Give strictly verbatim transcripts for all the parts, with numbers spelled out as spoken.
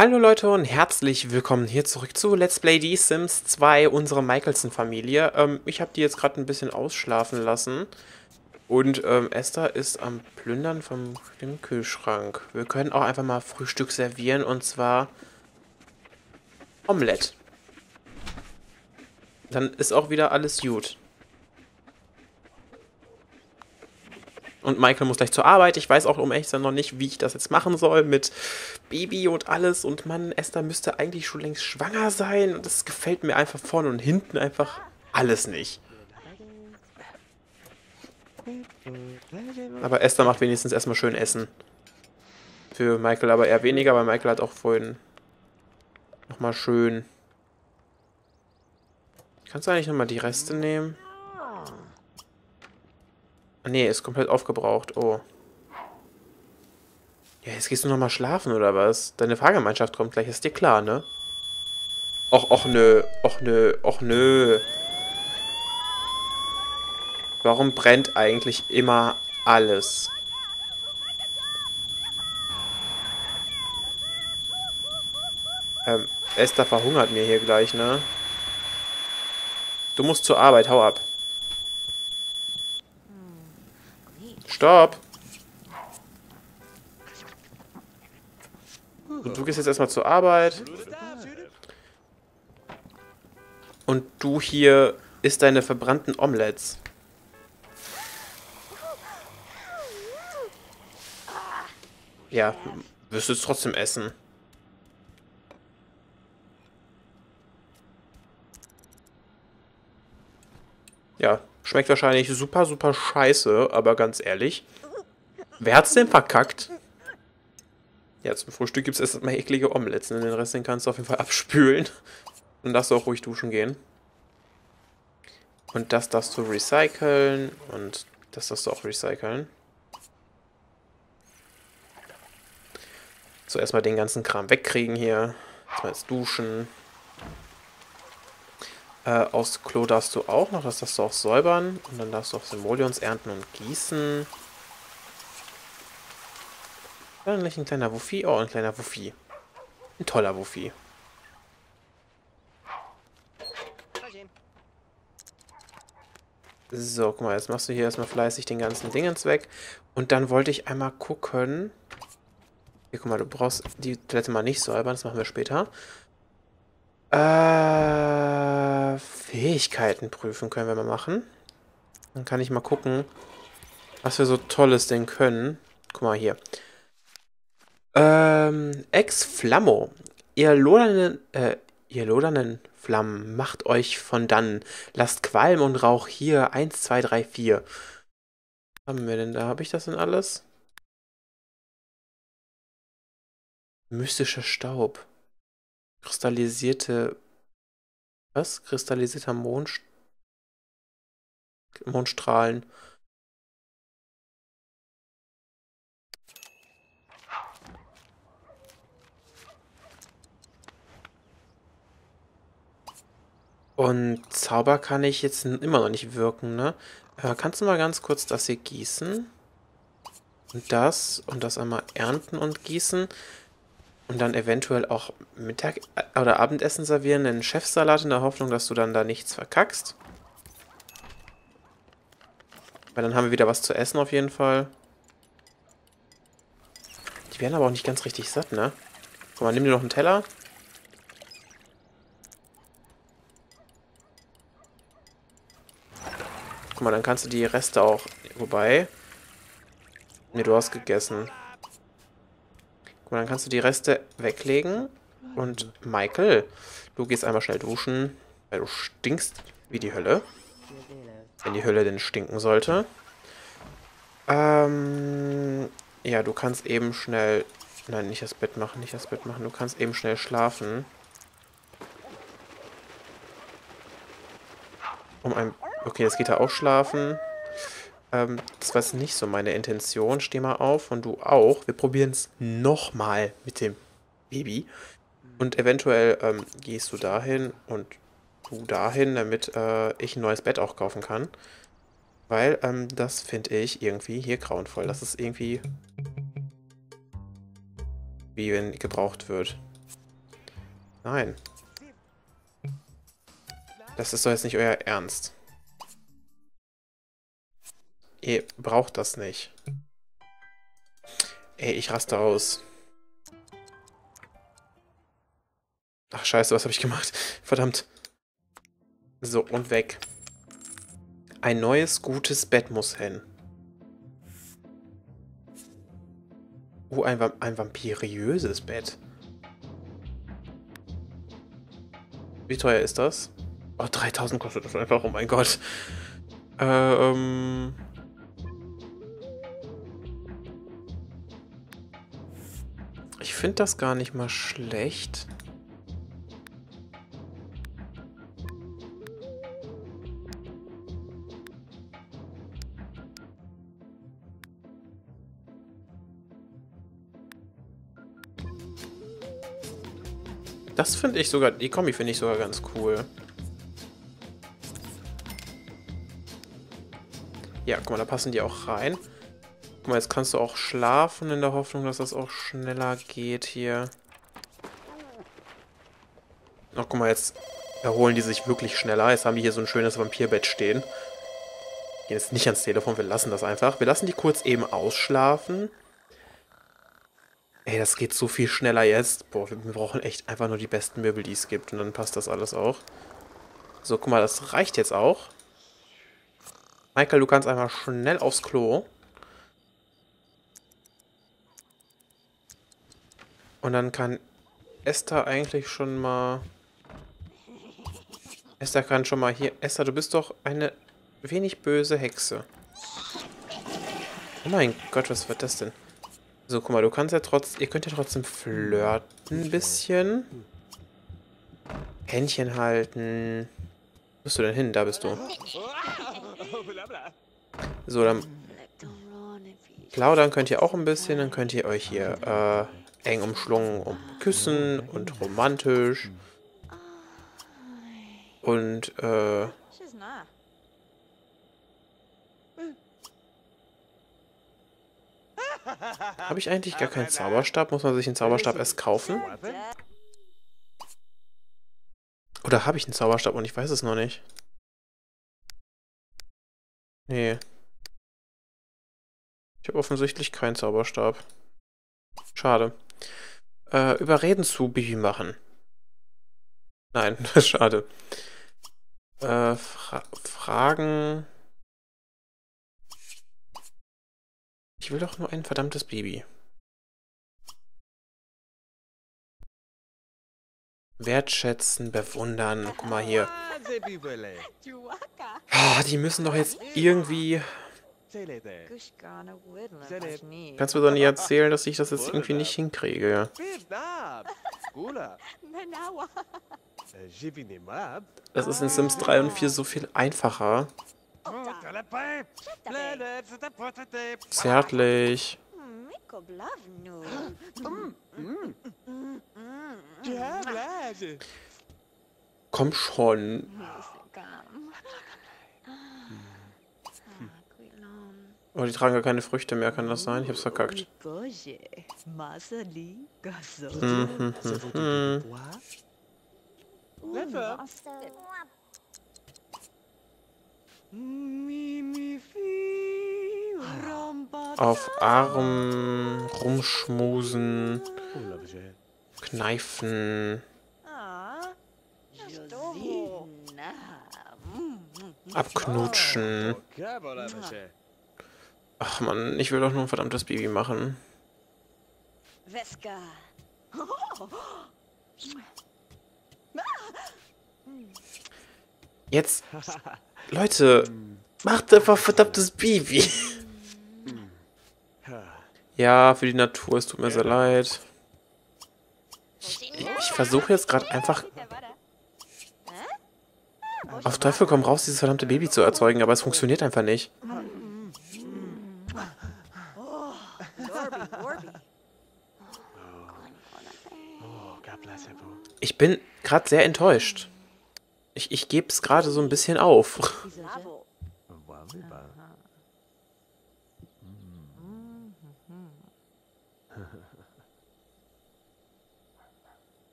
Hallo Leute und herzlich willkommen hier zurück zu Let's Play The Sims zwei, unsere Michelson-Familie. Ähm, ich habe die jetzt gerade ein bisschen ausschlafen lassen und ähm, Esther ist am Plündern vom dem Kühlschrank. Wir können auch einfach mal Frühstück servieren und zwar Omelette. Dann ist auch wieder alles gut. Und Michael muss gleich zur Arbeit. Ich weiß auch um ehrlich zu sein noch nicht, wie ich das jetzt machen soll mit Baby und alles. Und Mann, Esther müsste eigentlich schon längst schwanger sein. Und das gefällt mir einfach vorne und hinten einfach alles nicht. Aber Esther macht wenigstens erstmal schön Essen. Für Michael aber eher weniger, weil Michael hat auch vorhin nochmal schön... Kannst du eigentlich nochmal die Reste nehmen? Ah, nee, ist komplett aufgebraucht. Oh. Ja, jetzt gehst du nochmal schlafen, oder was? Deine Fahrgemeinschaft kommt gleich, ist dir klar, ne? Och, och nö, och nö, och nö. Warum brennt eigentlich immer alles? Ähm, Esther verhungert mir hier gleich, ne? Du musst zur Arbeit, hau ab. Stopp! Und du gehst jetzt erstmal zur Arbeit. Und du hier isst deine verbrannten Omelettes. Ja, wirst du es trotzdem essen. Ja, schmeckt wahrscheinlich super, super scheiße, aber ganz ehrlich. Wer hat's denn verkackt? Ja, zum Frühstück gibt es erstmal eklige Omelettes. Den Rest den kannst du auf jeden Fall abspülen. Dann darfst du auch ruhig duschen gehen. Und das darfst du recyceln. Und das darfst du auch recyceln. So, erstmal den ganzen Kram wegkriegen hier. Erstmal jetzt duschen. Äh, aufs Klo darfst du auch noch. Das darfst du auch säubern. Und dann darfst du auch Simoleons ernten und gießen. Dann nicht ein kleiner Wuffi. Oh, ein kleiner Wuffi. Ein toller Wuffi. So, guck mal, jetzt machst du hier erstmal fleißig den ganzen Dingens weg. Und dann wollte ich einmal gucken. Hier, guck mal, du brauchst die Toilette mal nicht säubern, das machen wir später. Äh, Fähigkeiten prüfen können wir mal machen. Dann kann ich mal gucken, was wir so Tolles denn können. Guck mal hier. Ähm, Ex-Flammo. Ihr lodernden, äh, ihr lodernden Flammen, macht euch von dannen. Lasst Qualm und Rauch hier. Eins, zwei, drei, vier. Was haben wir denn da? Habe ich das denn alles? Mystischer Staub. Kristallisierte... Was? Kristallisierter Mond... Mondstrahlen. Und Zauber kann ich jetzt immer noch nicht wirken, ne? Äh, kannst du mal ganz kurz das hier gießen? Und das und das einmal ernten und gießen. Und dann eventuell auch Mittag- oder Abendessen servieren, einen Chefsalat in der Hoffnung, dass du dann da nichts verkackst. Weil dann haben wir wieder was zu essen auf jeden Fall. Die werden aber auch nicht ganz richtig satt, ne? Guck mal, nimm dir noch einen Teller. Guck mal, dann kannst du die Reste auch... Wobei... Ne, du hast gegessen. Guck mal, dann kannst du die Reste weglegen. Und Michael, du gehst einmal schnell duschen, weil du stinkst wie die Hölle. Wenn die Hölle denn stinken sollte. Ähm... Ja, du kannst eben schnell... Nein, nicht das Bett machen, nicht das Bett machen. Du kannst eben schnell schlafen. Um ein... Okay, jetzt geht er auch schlafen. Ähm, das war jetzt nicht so meine Intention. Steh mal auf und du auch. Wir probieren es nochmal mit dem Baby. Und eventuell ähm, gehst du dahin und du dahin, damit äh, ich ein neues Bett auch kaufen kann. Weil ähm, das finde ich irgendwie hier grauenvoll. Das ist irgendwie... wie wenn gebraucht wird. Nein. Das ist doch jetzt nicht euer Ernst. Ihr braucht das nicht. Ey, ich raste aus. Ach, scheiße, was habe ich gemacht? Verdammt. So, und weg. Ein neues, gutes Bett muss hin. Oh, ein, Va ein vampiriöses Bett. Wie teuer ist das? Oh, dreitausend kostet das einfach. Oh mein Gott. Ähm... Ich finde das gar nicht mal schlecht. Das finde ich sogar, die Kombi finde ich sogar ganz cool. Ja, guck mal, da passen die auch rein. Guck mal, jetzt kannst du auch schlafen in der Hoffnung, dass das auch schneller geht hier. Ach, guck mal, jetzt erholen die sich wirklich schneller. Jetzt haben die hier so ein schönes Vampirbett stehen. Gehen jetzt nicht ans Telefon, wir lassen das einfach. Wir lassen die kurz eben ausschlafen. Ey, das geht so viel schneller jetzt. Boah, wir brauchen echt einfach nur die besten Möbel, die es gibt. Und dann passt das alles auch. So, guck mal, das reicht jetzt auch. Michael, du kannst einfach schnell aufs Klo. Und dann kann Esther eigentlich schon mal... Esther kann schon mal hier... Esther, du bist doch eine wenig böse Hexe. Oh mein Gott, was wird das denn? So, guck mal, du kannst ja trotzdem... Ihr könnt ja trotzdem flirten ein bisschen. Händchen halten. Wo bist du denn hin? Da bist du. So, dann... Plaudern könnt ihr auch ein bisschen. Dann könnt ihr euch hier äh, eng umschlungen um küssen und romantisch. Und, äh... habe ich eigentlich gar keinen Zauberstab? Muss man sich einen Zauberstab erst kaufen? Oder habe ich einen Zauberstab und ich weiß es noch nicht? Nee. Ich habe offensichtlich keinen Zauberstab. Schade. Äh, überreden zu Bibi machen. Nein, das ist schade. Äh, fra Fragen... Ich will doch nur ein verdammtes Baby. Wertschätzen, bewundern. Guck mal hier. Ah, die müssen doch jetzt irgendwie... Kannst du mir doch nicht erzählen, dass ich das jetzt irgendwie nicht hinkriege. Das ist in Sims drei und vier so viel einfacher. Zärtlich. Komm schon. Oh, die tragen gar keine Früchte mehr, kann das sein? Ich hab's verkackt. Mhm, mhm, auf Arm rumschmusen, kneifen, abknutschen. Ach man, ich will doch nur ein verdammtes Baby machen. Jetzt, Leute, macht einfach verdammtes Baby. Ja, für die Natur, es tut mir sehr leid. Ich, ich versuche jetzt gerade einfach auf Teufel komm raus, dieses verdammte Baby zu erzeugen, aber es funktioniert einfach nicht. Ich bin gerade sehr enttäuscht. Ich, ich gebe es gerade so ein bisschen auf.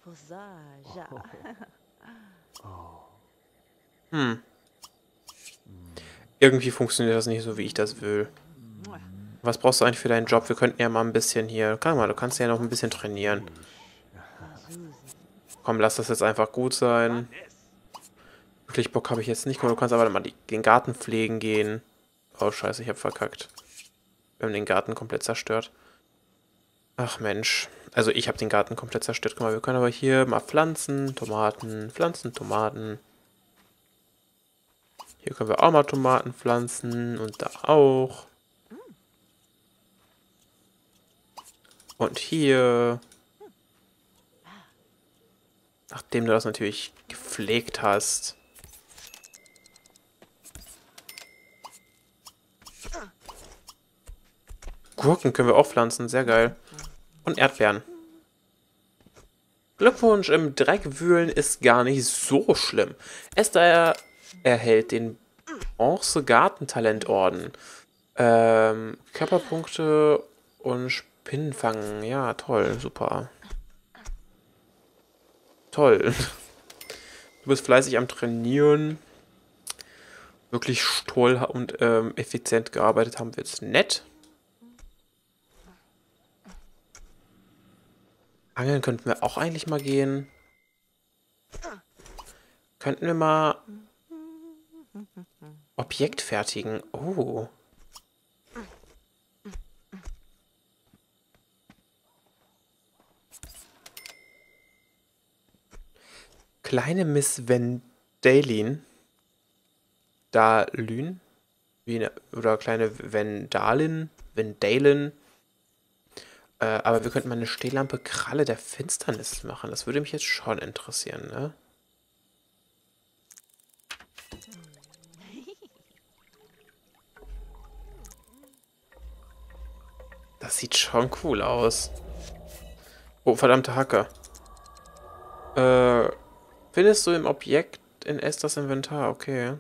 Hm. Irgendwie funktioniert das nicht so, wie ich das will. Was brauchst du eigentlich für deinen Job? Wir könnten ja mal ein bisschen hier... Kann mal, du kannst ja noch ein bisschen trainieren. Komm, lass das jetzt einfach gut sein. Wirklich Bock habe ich jetzt nicht. Komm, du kannst aber mal die, den Garten pflegen gehen. Oh, scheiße, ich habe verkackt. Wir haben den Garten komplett zerstört. Ach, Mensch. Also, ich habe den Garten komplett zerstört. Guck mal, wir können aber hier mal pflanzen. Tomaten, pflanzen, Tomaten. Hier können wir auch mal Tomaten pflanzen. Und da auch. Und hier. Nachdem du das natürlich gepflegt hast. Gurken können wir auch pflanzen. Sehr geil. Und Erdbeeren. Glückwunsch, im Dreck wühlen ist gar nicht so schlimm. Esther erhält den Bronze Gartentalentorden. Ähm, Körperpunkte und Spinnen fangen. Ja, toll, super. Toll. Du bist fleißig am Trainieren. Wirklich toll und ähm, effizient gearbeitet haben wir jetzt nett. Angeln könnten wir auch eigentlich mal gehen. Könnten wir mal Objekt fertigen. Oh. Kleine Miss Vendalin. Dalyn. Wie eine, oder kleine Vendalin. Vendalin. Äh, aber wir könnten mal eine Stehlampe Kralle der Finsternis machen. Das würde mich jetzt schon interessieren, ne? Das sieht schon cool aus. Oh, verdammte Hacke. Äh, findest du im Objekt in Esthers Inventar? Okay.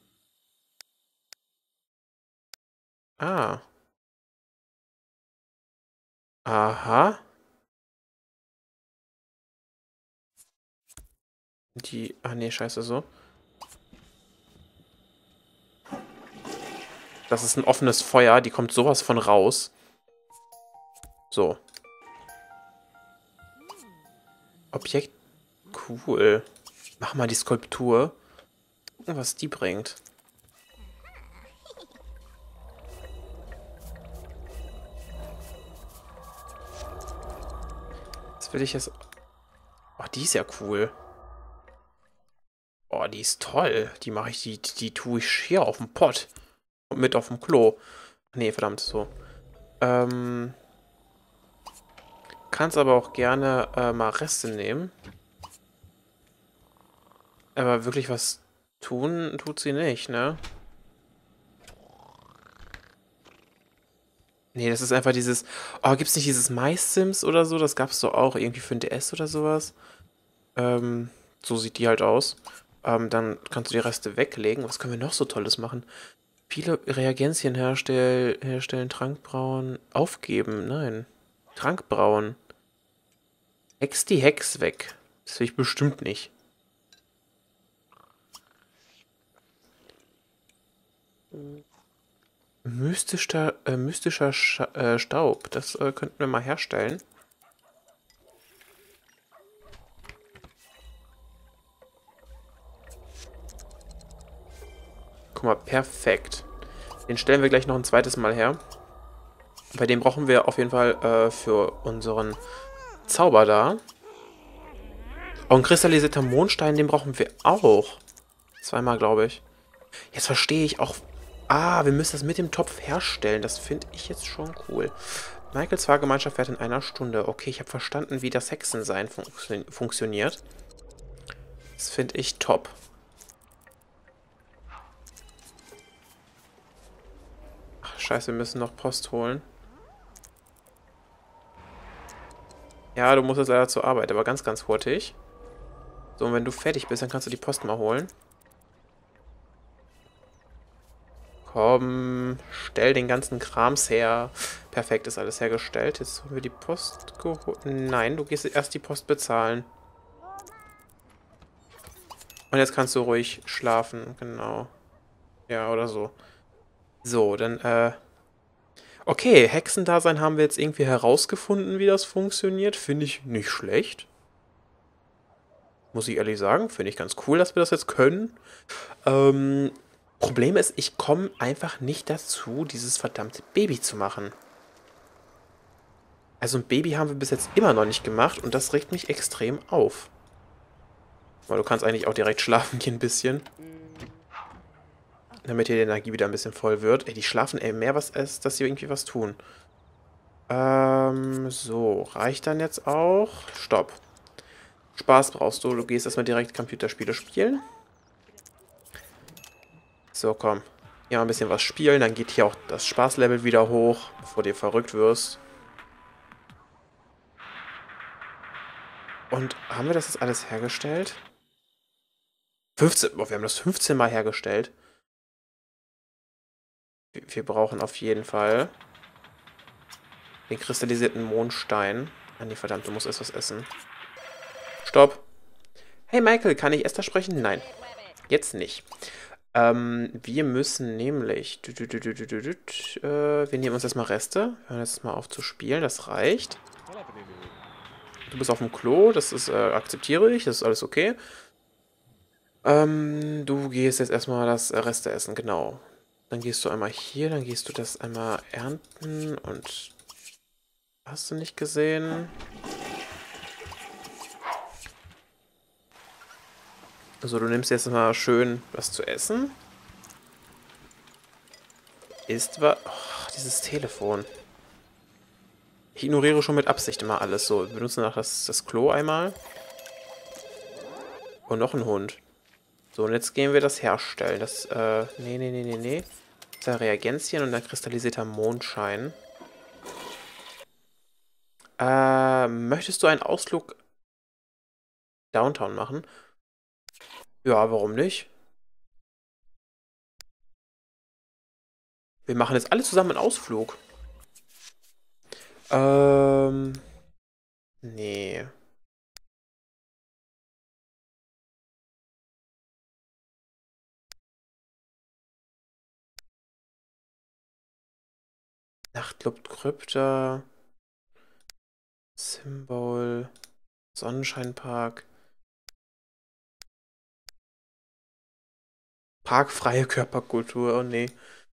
Ah. Aha. Die... Ah, nee, scheiße, so. Das ist ein offenes Feuer. Die kommt sowas von raus. So. Objekt. Cool. Mach mal die Skulptur. Gucken, was die bringt. Jetzt will ich es... Oh, die ist ja cool. Oh, die ist toll. Die mache ich, die, die tue ich hier auf dem Pott. Und mit auf dem Klo. Nee, verdammt, so. Ähm... Kannst aber auch gerne äh, mal Reste nehmen. Aber wirklich was tun, tut sie nicht, ne? Nee, das ist einfach dieses... Oh, gibt's nicht dieses MySims oder so? Das gab's doch auch irgendwie für den D S oder sowas. Ähm, so sieht die halt aus. Ähm, dann kannst du die Reste weglegen. Was können wir noch so Tolles machen? Viele Reagenzien herstell herstellen, Trank brauen. Aufgeben, nein. Trank brauen. Hex die Hex weg. Das will ich bestimmt nicht. Mystischer, äh, mystischer Scha äh, Staub. Das äh, könnten wir mal herstellen. Guck mal, perfekt. Den stellen wir gleich noch ein zweites Mal her. Bei dem brauchen wir auf jeden Fall äh, für unseren Zauber da. Oh, ein kristallisierter Mondstein, den brauchen wir auch. Zweimal, glaube ich. Jetzt verstehe ich auch... Ah, wir müssen das mit dem Topf herstellen. Das finde ich jetzt schon cool. Michaels Fahrgemeinschaft fährt in einer Stunde. Okay, ich habe verstanden, wie das Hexensein fun funktioniert. Das finde ich top. Ach, scheiße, wir müssen noch Post holen. Ja, du musst jetzt leider zur Arbeit, aber ganz, ganz hurtig. So, und wenn du fertig bist, dann kannst du die Post mal holen. Komm, stell den ganzen Krams her. Perfekt, ist alles hergestellt. Jetzt haben wir die Post geholt. Nein, du gehst erst die Post bezahlen. Und jetzt kannst du ruhig schlafen, genau. Ja, oder so. So, dann, äh... Okay, Hexendasein haben wir jetzt irgendwie herausgefunden, wie das funktioniert. Finde ich nicht schlecht. Muss ich ehrlich sagen. Finde ich ganz cool, dass wir das jetzt können. Ähm, Problem ist, ich komme einfach nicht dazu, dieses verdammte Baby zu machen. Also ein Baby haben wir bis jetzt immer noch nicht gemacht und das regt mich extrem auf. Weil du kannst eigentlich auch direkt schlafen gehen ein bisschen. Damit hier die Energie wieder ein bisschen voll wird. Ey, die schlafen ey mehr, was, als dass sie irgendwie was tun. Ähm, so. Reicht dann jetzt auch? Stopp. Spaß brauchst du. Du gehst erstmal direkt Computerspiele spielen. So, komm. Ja, ein bisschen was spielen. Dann geht hier auch das Spaßlevel wieder hoch, bevor du verrückt wirst. Und haben wir das jetzt alles hergestellt? fünfzehn. Oh, wir haben das fünfzehn Mal hergestellt. Wir brauchen auf jeden Fall den kristallisierten Mondstein. Ah nee, verdammt, du musst erst was essen. Stopp. Hey Michael, kann ich Esther sprechen? Nein. Jetzt nicht. Ähm, wir müssen nämlich... Äh, wir nehmen uns erstmal Reste. Wir hören jetzt mal auf zu spielen, das reicht. Du bist auf dem Klo, das ist, äh, akzeptiere ich, das ist alles okay. Ähm, du gehst jetzt erstmal das Reste essen, genau. Dann gehst du einmal hier, dann gehst du das einmal ernten und... Hast du nicht gesehen? Also du nimmst jetzt mal schön was zu essen. Ist was... Oh, dieses Telefon. Ich ignoriere schon mit Absicht immer alles. So, wir benutzen nach das, das Klo einmal. Und noch ein Hund. So, und jetzt gehen wir das herstellen. Das, äh, nee, nee, nee, nee, nee. Das ist ein Reagenzien und dann kristallisierter Mondschein. Äh, möchtest du einen Ausflug Downtown machen? Ja, warum nicht? Wir machen jetzt alle zusammen einen Ausflug. Ähm, nee. Nachtclub Krypta. Symbol. Sonnenscheinpark. Parkfreie Körperkultur, oh nee.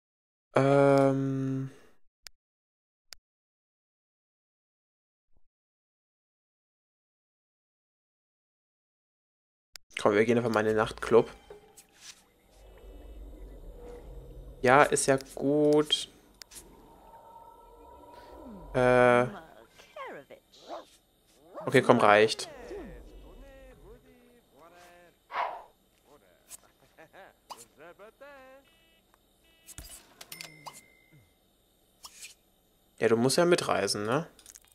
Ähm. Komm, wir gehen einfach mal in den Nachtclub. Ja, ist ja gut. Äh. Okay, komm, reicht. Ja, du musst ja mitreisen, ne?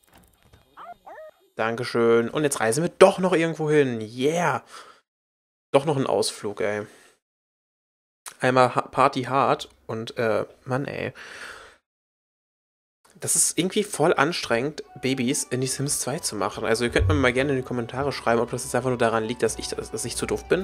Dankeschön. Und jetzt reisen wir doch noch irgendwo hin. Yeah. Doch noch ein Ausflug, ey. Einmal Party hard und, äh, Mann, ey. Das ist irgendwie voll anstrengend, Babys in die Sims zwei zu machen. Also ihr könnt mir mal gerne in die Kommentare schreiben, ob das jetzt einfach nur daran liegt, dass ich, dass ich zu doof bin.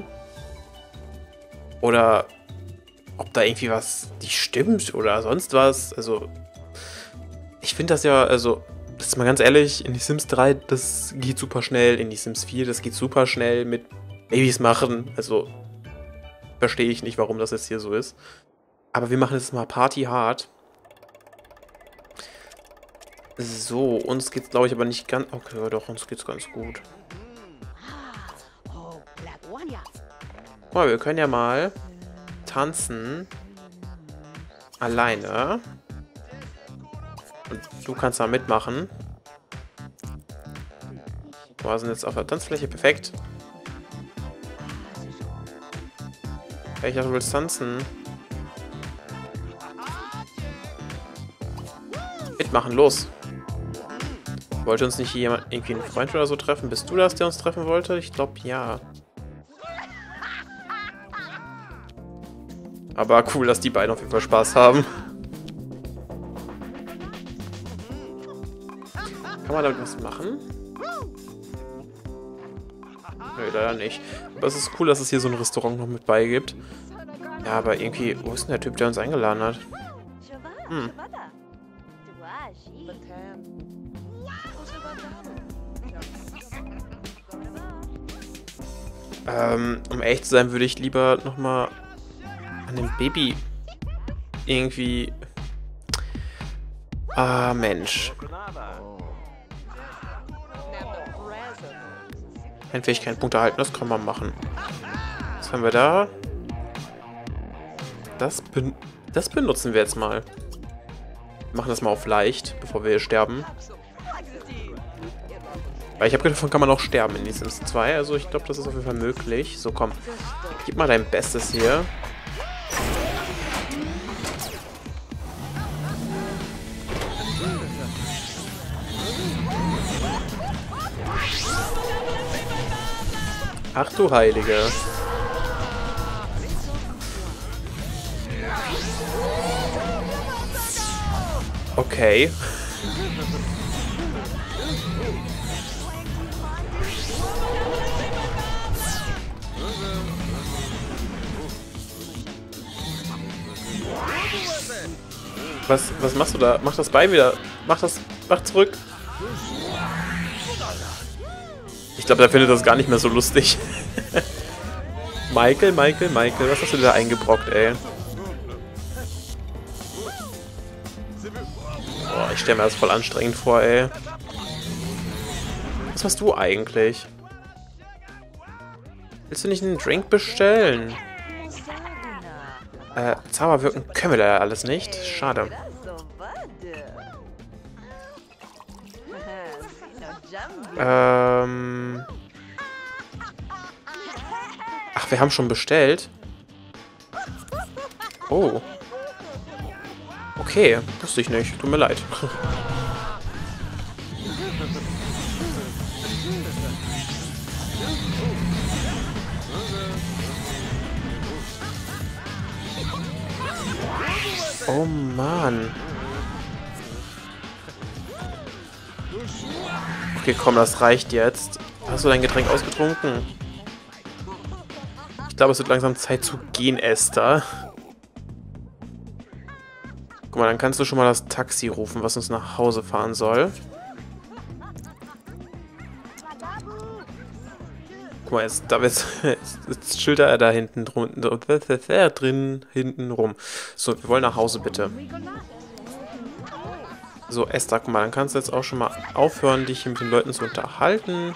Oder ob da irgendwie was nicht stimmt oder sonst was. Also, ich finde das ja, also, das ist mal ganz ehrlich, in die Sims drei, das geht super schnell. In die Sims vier, das geht super schnell mit Babys machen. Also, verstehe ich nicht, warum das jetzt hier so ist. Aber wir machen jetzt mal Party hard. So, uns geht's, glaube ich, aber nicht ganz... Okay, doch, uns geht's ganz gut. Guck mal, wir können ja mal tanzen. Alleine. Und du kannst da mitmachen. Wir sind jetzt auf der Tanzfläche. Perfekt. Hey, ich dachte, du willst tanzen. Mitmachen, los. Wollte uns nicht hier jemand, irgendwie ein Freund oder so treffen? Bist du das, der uns treffen wollte? Ich glaube, ja. Aber cool, dass die beiden auf jeden Fall Spaß haben. Kann man damit was machen? Nee, leider nicht. Aber es ist cool, dass es hier so ein Restaurant noch mit bei gibt. Ja, aber irgendwie, wo ist denn der Typ, der uns eingeladen hat? Hm. Ähm, um ehrlich zu sein, würde ich lieber nochmal an dem Baby irgendwie... Ah, Mensch. Fähigkeiten erhalten, das kann man machen. Was haben wir da? Das, ben das benutzen wir jetzt mal. Wir machen das mal auf leicht, bevor wir hier sterben. Weil ich habe gedacht, davon kann man auch sterben in die Sims zwei. Also ich glaube, das ist auf jeden Fall möglich. So, komm. Gib mal dein Bestes hier. Ach du Heilige. Okay. Was, was machst du da? Mach das Bein wieder. Mach das. Mach zurück. Ich glaube, der findet das gar nicht mehr so lustig. Michael, Michael, Michael, was hast du da eingebrockt, ey? Boah, ich stelle mir das voll anstrengend vor, ey. Was machst du eigentlich? Willst du nicht einen Drink bestellen? Äh, Zauber wirken können wir leider alles nicht. Schade. Ähm... Ach, wir haben schon bestellt. Oh. Okay, wusste ich nicht. Tut mir leid. Oh Mann. Okay, komm, das reicht jetzt. Hast du dein Getränk ausgetrunken? Ich glaube, es wird langsam Zeit zu gehen, Esther. Guck mal, dann kannst du schon mal das Taxi rufen, was uns nach Hause fahren soll. Guck mal, jetzt, da jetzt, jetzt chillt er da hinten drum, drin, hinten rum. So, wir wollen nach Hause, bitte. So, Esther, guck mal, dann kannst du jetzt auch schon mal aufhören, dich hier mit den Leuten zu unterhalten.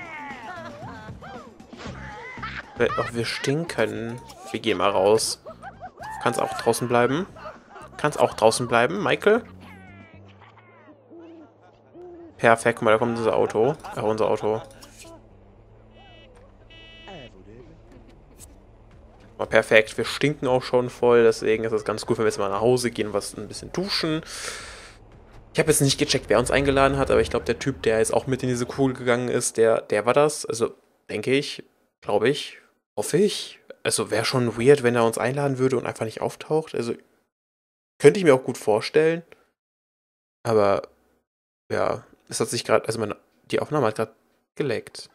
Ach, wir stinken. Wir gehen mal raus. Kannst auch draußen bleiben. Kannst auch draußen bleiben, Michael. Perfekt, guck mal, da kommt unser Auto. Ach, unser Auto. Aber perfekt, wir stinken auch schon voll, deswegen ist es ganz gut, wenn wir jetzt mal nach Hause gehen, was ein bisschen duschen. Ich habe jetzt nicht gecheckt, wer uns eingeladen hat, aber ich glaube, der Typ, der jetzt auch mit in diese Kugel gegangen ist, der, der war das. Also, denke ich, glaube ich, hoffe ich. Also, wäre schon weird, wenn er uns einladen würde und einfach nicht auftaucht. Also, könnte ich mir auch gut vorstellen. Aber, ja, es hat sich gerade, also meine, die Aufnahme hat gerade geleckt.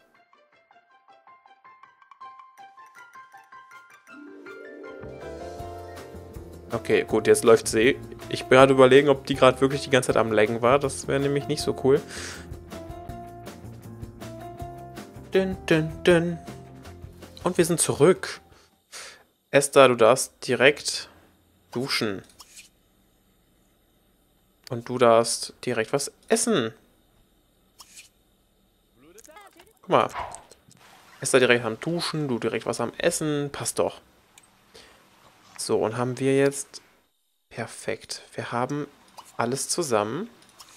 Okay, gut, jetzt läuft sie. Ich bin gerade überlegen, ob die gerade wirklich die ganze Zeit am Laggen war. Das wäre nämlich nicht so cool. Dün, dün, dün. Und wir sind zurück. Esther, du darfst direkt duschen. Und du darfst direkt was essen. Guck mal. Esther direkt am Duschen, du direkt was am Essen. Passt doch. So, und haben wir jetzt... Perfekt. Wir haben alles zusammen.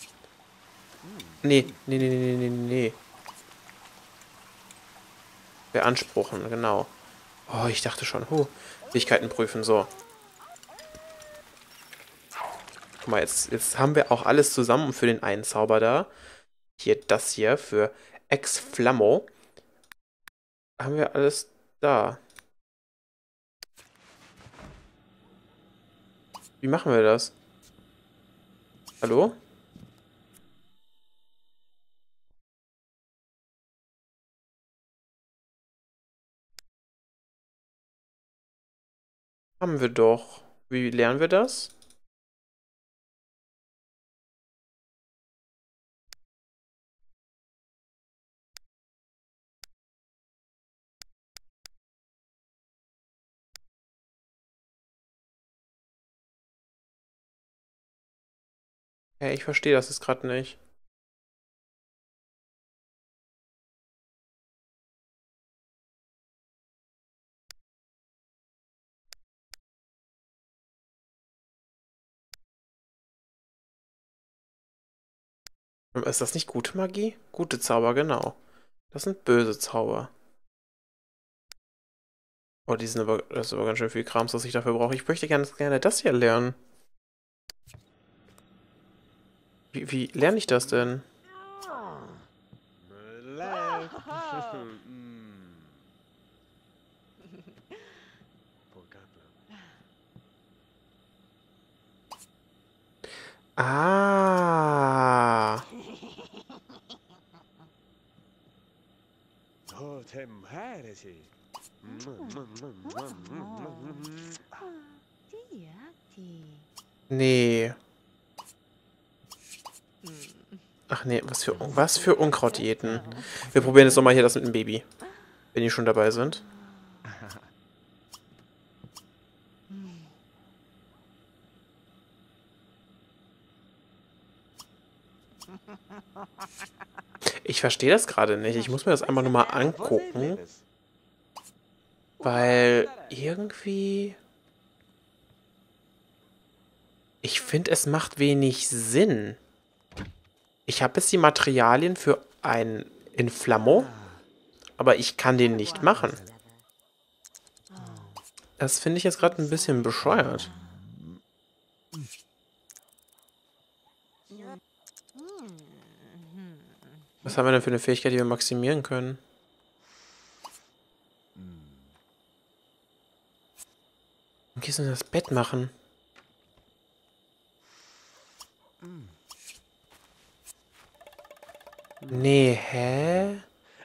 Nee, nee, nee, nee, nee, nee, nee. Beanspruchen, genau. Oh, ich dachte schon. Huh. Fähigkeiten prüfen, so. Guck mal, jetzt, jetzt haben wir auch alles zusammen für den einen Zauber da. Hier, das hier für Ex-Flammo. Haben wir alles da. Wie machen wir das? Hallo? Haben wir doch. Wie lernen wir das? Hey, ich verstehe das jetzt gerade nicht. Ist das nicht gute Magie? Gute Zauber, genau. Das sind böse Zauber. Oh, die sind aber, das ist aber ganz schön viel Krams, was ich dafür brauche. Ich möchte ganz gerne das hier lernen. Wie, wie lerne ich das denn? Ah. Nee. Ach nee, was für, was für Unkrautdiäten. Wir probieren jetzt nochmal hier das mit dem Baby. Wenn die schon dabei sind. Ich verstehe das gerade nicht. Ich muss mir das einmal nochmal angucken. Weil irgendwie... Ich finde, es macht wenig Sinn. Ich habe jetzt die Materialien für einen Inflammo, aber ich kann den nicht machen. Das finde ich jetzt gerade ein bisschen bescheuert. Was haben wir denn für eine Fähigkeit, die wir maximieren können? Wie gehst du denn das Bett machen? Nee, hä?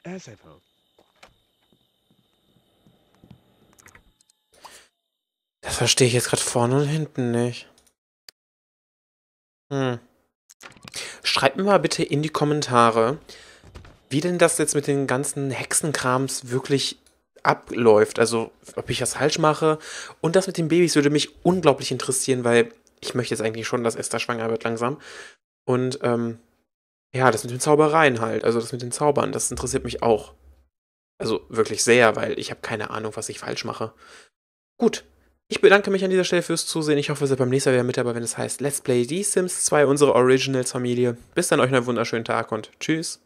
Das verstehe ich jetzt gerade vorne und hinten nicht. Hm. Schreibt mir mal bitte in die Kommentare, wie denn das jetzt mit den ganzen Hexenkrams wirklich abläuft. Also, ob ich das falsch mache. Und das mit den Babys würde mich unglaublich interessieren, weil ich möchte jetzt eigentlich schon, dass Esther schwanger wird langsam. Und, ähm, ja, das mit den Zaubereien halt. Also, das mit den Zaubern, das interessiert mich auch. Also, wirklich sehr, weil ich habe keine Ahnung, was ich falsch mache. Gut. Ich bedanke mich an dieser Stelle fürs Zusehen. Ich hoffe, ihr seid beim nächsten Mal wieder mit dabei, wenn es heißt Let's Play The Sims zwei, unsere Originals-Familie. Bis dann, euch einen wunderschönen Tag und tschüss.